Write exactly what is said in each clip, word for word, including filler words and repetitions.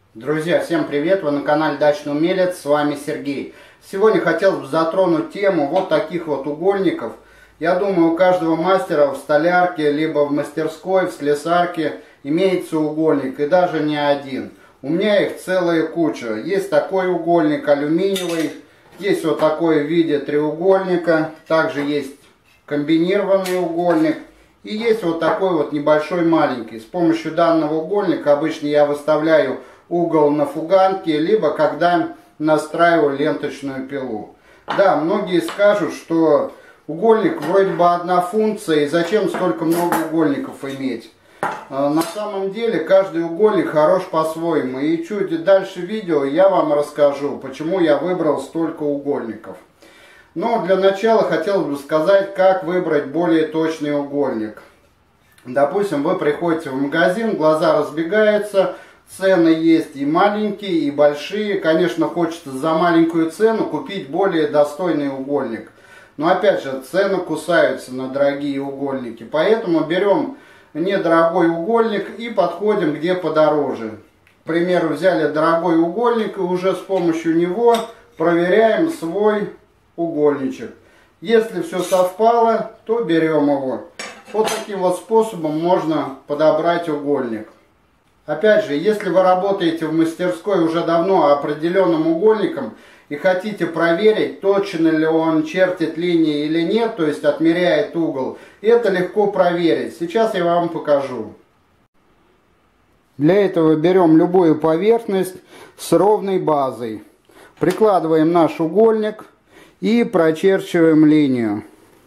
Друзья, всем привет! Вы на канале Дачный Умелец, с вами Сергей. Сегодня хотелось бы затронуть тему вот таких вот угольников. Я думаю, у каждого мастера в столярке, либо в мастерской, в слесарке имеется угольник, и даже не один. У меня их целая куча. Есть такой угольник алюминиевый, есть вот такой в виде треугольника, также есть комбинированный угольник. И есть вот такой вот небольшой маленький. С помощью данного угольника обычно я выставляю угол на фуганке, либо когда настраиваю ленточную пилу. Да, многие скажут, что угольник вроде бы одна функция, и зачем столько много угольников иметь. На самом деле каждый угольник хорош по-своему. И чуть дальше видео я вам расскажу, почему я выбрал столько угольников. Но для начала хотелось бы сказать, как выбрать более точный угольник. Допустим, вы приходите в магазин, глаза разбегаются, цены есть и маленькие, и большие. Конечно, хочется за маленькую цену купить более достойный угольник. Но опять же, цены кусаются на дорогие угольники. Поэтому берем недорогой угольник и подходим где подороже. К примеру, взяли дорогой угольник и уже с помощью него проверяем свой угольничек. Если все совпало, то берем его. Вот таким вот способом можно подобрать угольник. Опять же, если вы работаете в мастерской уже давно определенным угольником и хотите проверить, точно ли он чертит линии или нет, то есть отмеряет угол, это легко проверить. Сейчас я вам покажу. Для этого берем любую поверхность с ровной базой. Прикладываем наш угольник и прочерчиваем линию.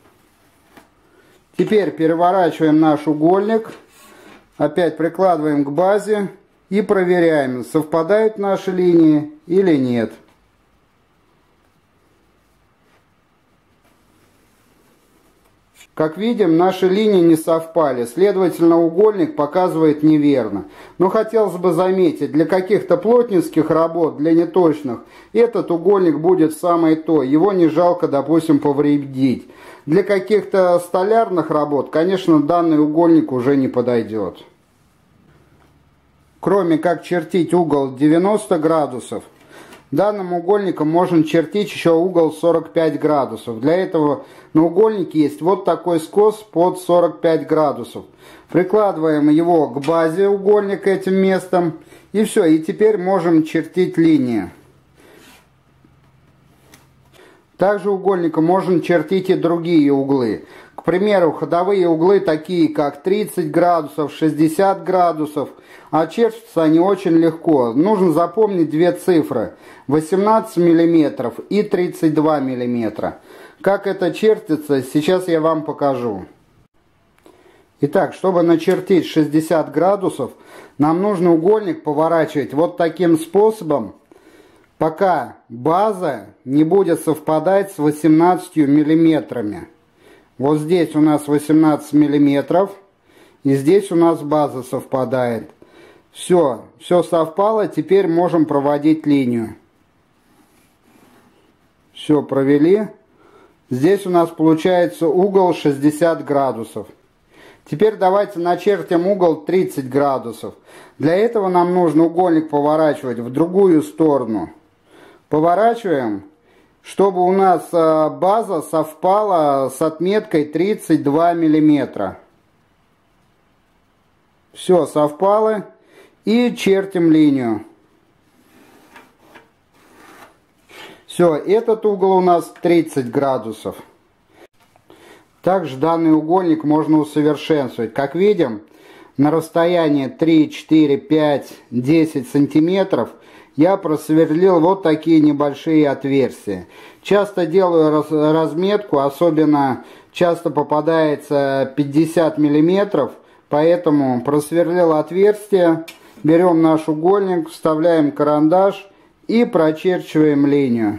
Теперь переворачиваем наш угольник. Опять прикладываем к базе и проверяем, совпадают наши линии или нет. Как видим, наши линии не совпали, следовательно, угольник показывает неверно. Но хотелось бы заметить, для каких-то плотницких работ, для неточных, этот угольник будет самое то, его не жалко, допустим, повредить. Для каких-то столярных работ, конечно, данный угольник уже не подойдет. Кроме как чертить угол девяносто градусов, данным угольником можно чертить еще угол сорок пять градусов. Для этого на угольнике есть вот такой скос под сорок пять градусов. Прикладываем его к базе угольника этим местом. И все, и теперь можем чертить линии. Также угольником можно чертить и другие углы. К примеру, ходовые углы такие как тридцать градусов, шестьдесят градусов. А чертятся они очень легко. Нужно запомнить две цифры. восемнадцать миллиметров и тридцать два миллиметра. Как это чертится, сейчас я вам покажу. Итак, чтобы начертить шестьдесят градусов, нам нужно угольник поворачивать вот таким способом, пока база не будет совпадать с восемнадцатью миллиметрами. Вот здесь у нас восемнадцать миллиметров, и здесь у нас база совпадает. Все, все совпало, теперь можем проводить линию. Все, провели. Здесь у нас получается угол шестьдесят градусов. Теперь давайте начертим угол тридцать градусов. Для этого нам нужно угольник поворачивать в другую сторону. Поворачиваем, чтобы у нас база совпала с отметкой тридцать два миллиметра. Все, совпало. И чертим линию. Все, этот угол у нас тридцать градусов. Также данный угольник можно усовершенствовать. Как видим, на расстоянии три, четыре, пять, десять сантиметров я просверлил вот такие небольшие отверстия. Часто делаю разметку, особенно часто попадается пятьдесят миллиметров, поэтому просверлил отверстие. Берем наш угольник, вставляем карандаш и прочерчиваем линию.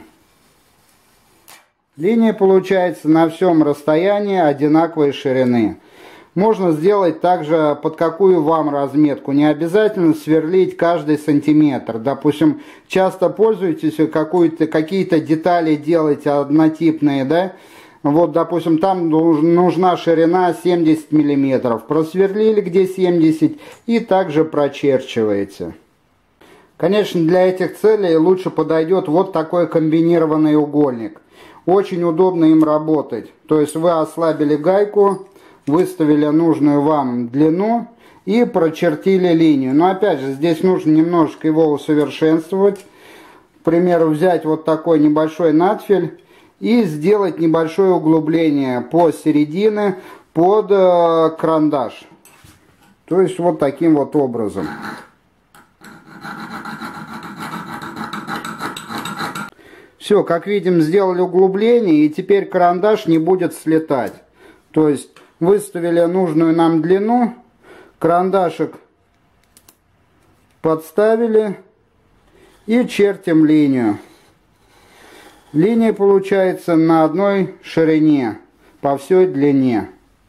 Линия получается на всем расстоянии одинаковой ширины. Можно сделать также под какую вам разметку. Не обязательно сверлить каждый сантиметр. Допустим, часто пользуетесь, какие-то детали делаете однотипные, да? Вот, допустим, там нужна ширина семьдесят миллиметров. Просверлили где семьдесят и также прочерчиваете. Конечно, для этих целей лучше подойдет вот такой комбинированный угольник. Очень удобно им работать. То есть вы ослабили гайку, выставили нужную вам длину и прочертили линию. Но опять же, здесь нужно немножко его усовершенствовать. К примеру, взять вот такой небольшой надфиль и сделать небольшое углубление по середине под э, карандаш. То есть вот таким вот образом. Все, как видим, сделали углубление, и теперь карандаш не будет слетать. То есть выставили нужную нам длину, карандашик подставили и чертим линию. Линия получается на одной ширине по всей длине.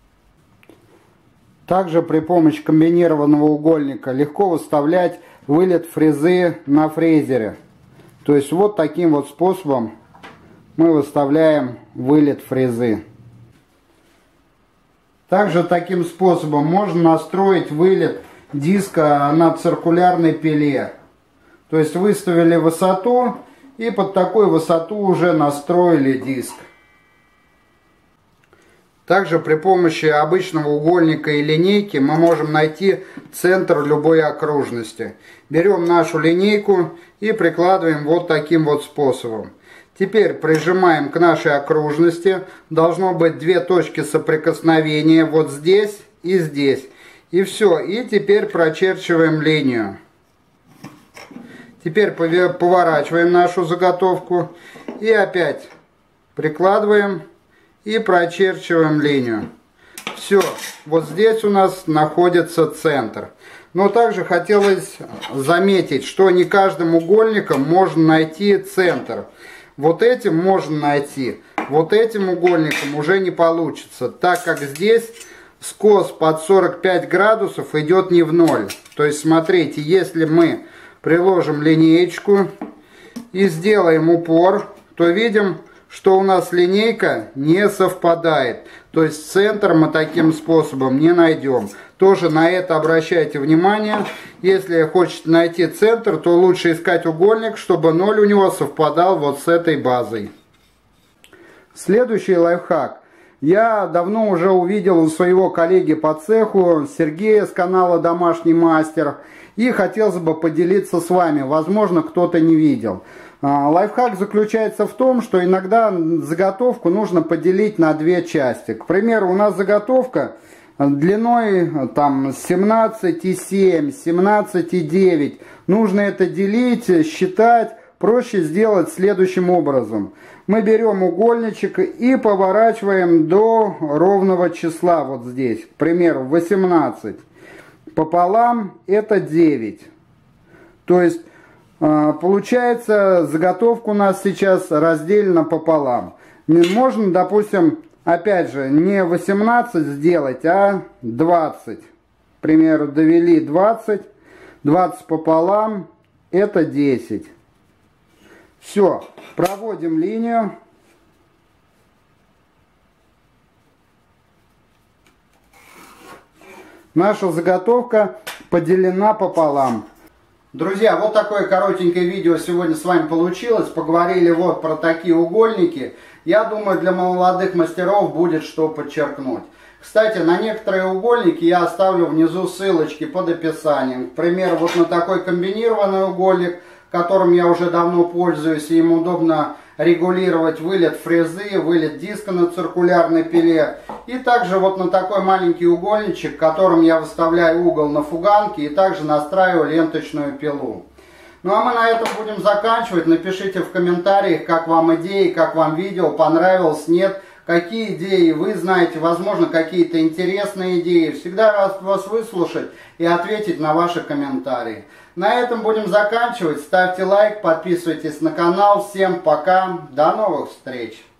Также при помощи комбинированного угольника легко выставлять вылет фрезы на фрезере. То есть вот таким вот способом мы выставляем вылет фрезы. Также таким способом можно настроить вылет диска на циркулярной пиле. То есть выставили высоту и под такую высоту уже настроили диск. Также при помощи обычного угольника и линейки мы можем найти центр любой окружности. Берем нашу линейку и прикладываем вот таким вот способом. Теперь прижимаем к нашей окружности. Должно быть две точки соприкосновения вот здесь и здесь. И все. И теперь прочерчиваем линию. Теперь поворачиваем нашу заготовку и опять прикладываем и прочерчиваем линию. Все, вот здесь у нас находится центр. Но также хотелось заметить, что не каждым угольником можно найти центр. Вот этим можно найти, вот этим угольником уже не получится, так как здесь скос под сорок пять градусов идет не в ноль. То есть смотрите, если мы приложим линеечку и сделаем упор, то видим, что у нас линейка не совпадает. То есть центр мы таким способом не найдем. Тоже на это обращайте внимание. Если хотите найти центр, то лучше искать угольник, чтобы ноль у него совпадал вот с этой базой. Следующий лайфхак. Я давно уже увидел у своего коллеги по цеху, Сергея с канала Домашний Мастер. И хотелось бы поделиться с вами. Возможно, кто-то не видел. Лайфхак заключается в том, что иногда заготовку нужно поделить на две части. К примеру, у нас заготовка длиной там семнадцать и семь, семнадцать и девять. Нужно это делить, считать. Проще сделать следующим образом. Мы берем угольничек и поворачиваем до ровного числа вот здесь. К примеру, восемнадцать. Пополам это девять. То есть получается, заготовка у нас сейчас разделена пополам. Можно, допустим, опять же, не восемнадцать сделать, а двадцать. К примеру, довели двадцать. двадцать пополам это десять. Все, проводим линию. Наша заготовка поделена пополам. Друзья, вот такое коротенькое видео сегодня с вами получилось. Поговорили вот про такие угольники. Я думаю, для молодых мастеров будет что подчеркнуть. Кстати, на некоторые угольники я оставлю внизу ссылочки под описанием. К примеру, вот на такой комбинированный угольник, которым я уже давно пользуюсь, и им удобно регулировать вылет фрезы, вылет диска на циркулярной пиле. И также вот на такой маленький угольничек, которым я выставляю угол на фуганке и также настраиваю ленточную пилу. Ну а мы на этом будем заканчивать. Напишите в комментариях, как вам идеи, как вам видео, понравилось, нет. Какие идеи вы знаете, возможно, какие-то интересные идеи. Всегда рад вас выслушать и ответить на ваши комментарии. На этом будем заканчивать. Ставьте лайк, подписывайтесь на канал. Всем пока, до новых встреч!